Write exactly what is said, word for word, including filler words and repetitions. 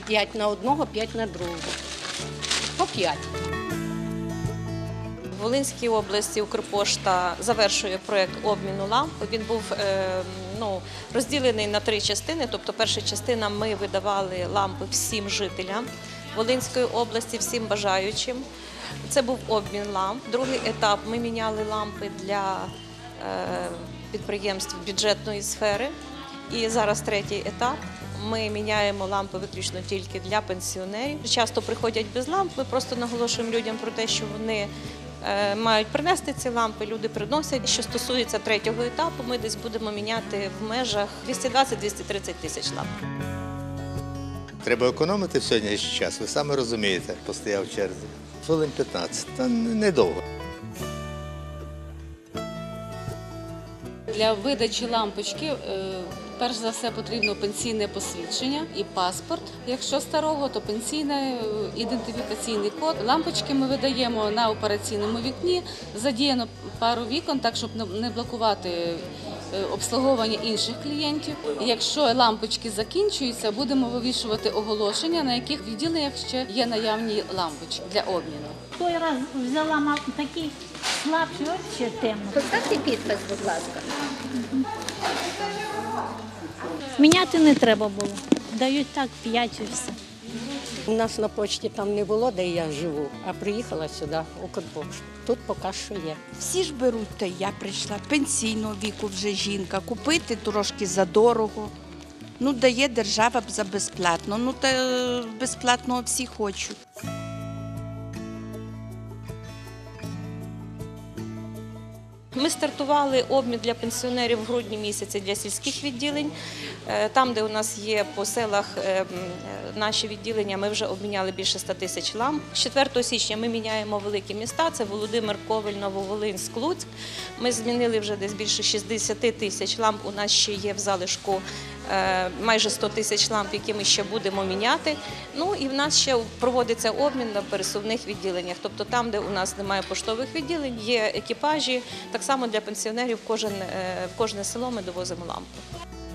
п'ять на одного, п'ять на другого. По п'ять. В Волинській області Укрпошта завершує проєкт обміну ламп. Він був е, ну, розділений на три частини. Тобто перша частина – ми видавали лампи всім жителям Волинської області, всім бажаючим. Це був обмін ламп. Другий етап – ми міняли лампи для е, підприємств бюджетної сфери. І зараз третій етап. Ми міняємо лампи виключно тільки для пенсіонерів. Часто приходять без ламп, ми просто наголошуємо людям про те, що вони мають принести ці лампи, люди приносять. Що стосується третього етапу, ми десь будемо міняти в межах двісті двадцять - двісті тридцять тисяч ламп. Треба економити в сьогоднішній час, ви самі розумієте, постояв в черзі. Хвилин п'ятнадцять, та недовго. Для видачі лампочки перш за все потрібно пенсійне посвідчення і паспорт. Якщо старого, то пенсійний ідентифікаційний код. Лампочки ми видаємо на операційному вікні, задіяно пару вікон, так щоб не блокувати обслуговування інших клієнтів. Якщо лампочки закінчуються, будемо вивішувати оголошення, на яких відділеннях ще є наявні лампочки для обміну. Той раз взяла такий слабший, от ще темно. Поставте підпис, будь ласка. Міняти не треба було. Дають так п'ять і все. У нас на почті там не було, де я живу, а приїхала сюди, у Укрпошту. Тут поки що є. Всі ж беруть, та я прийшла. Пенсійного віку вже жінка. Купити трошки задорого. Ну, дає держава за безплатно. Ну, та безплатно всі хочуть. Ми стартували обмін для пенсіонерів в грудні місяці для сільських відділень. Там, де у нас є по селах наші відділення, ми вже обміняли більше ста тисяч ламп. З четвертого січня ми міняємо великі міста, це Володимир, Ковель, Нововолинськ, Луцьк. Ми змінили вже десь більше шістдесят тисяч ламп, у нас ще є в залишку майже сто тисяч ламп, які ми ще будемо міняти. Ну і в нас ще проводиться обмін на пересувних відділеннях, тобто там, де у нас немає поштових відділень, є екіпажі. Так само для пенсіонерів в кожне село ми довозимо лампи.